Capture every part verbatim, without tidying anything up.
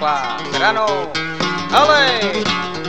Pampa, Serrano, ¡ale!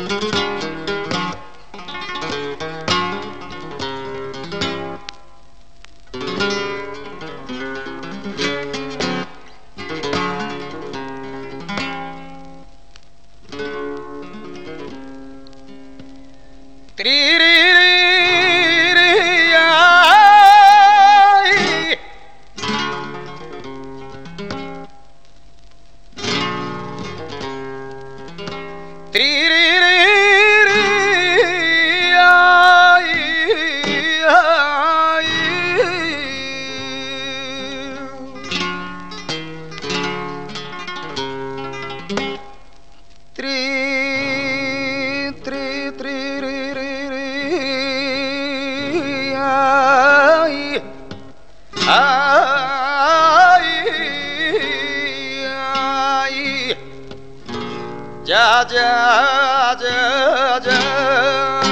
Ya, ya, ya, ya.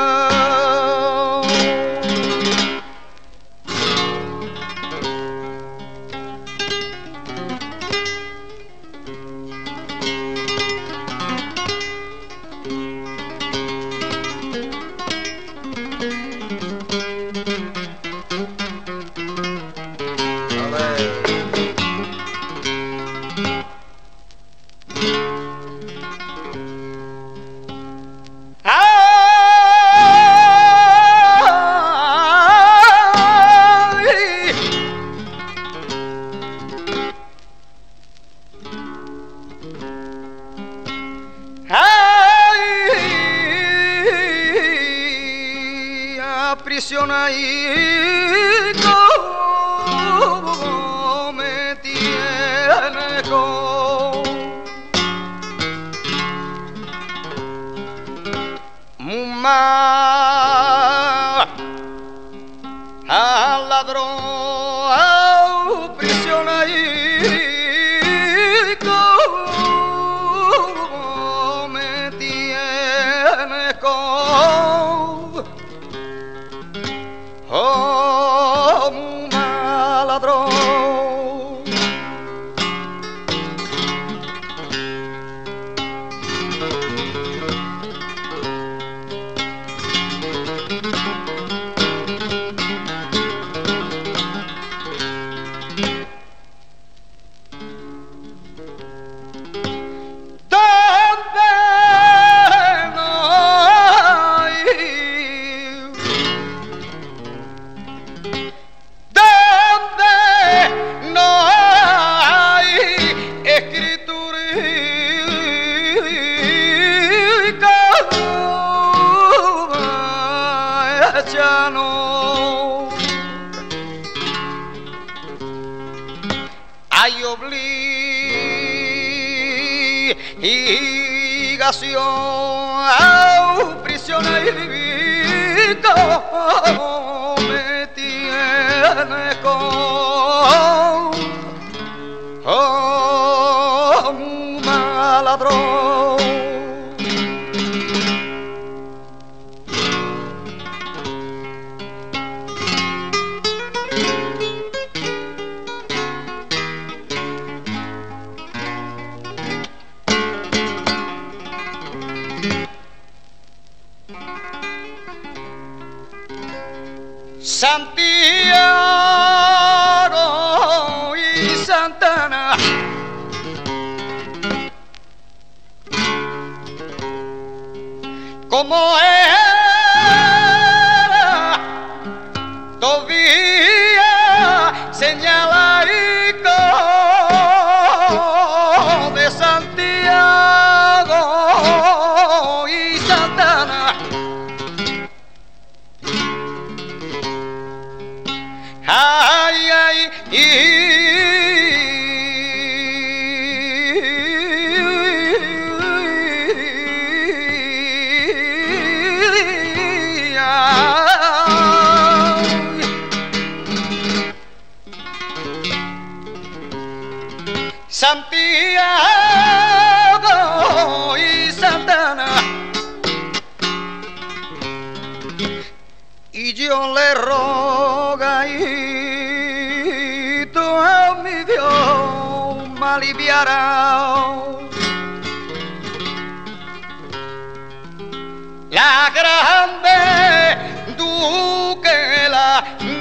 Aprisiona y como me tiene con mal al ladrón, aprisiona y como me tiene con oh, un maladrón. No hay obligación a prisionero me tiene con oh, un maladrón. Santiago y Santana, como era todavía señala de Santiago y Santana. Ay, ay, y, Santiago y Santana, y yo le rogué a mi Dios me aliviará la grande duquela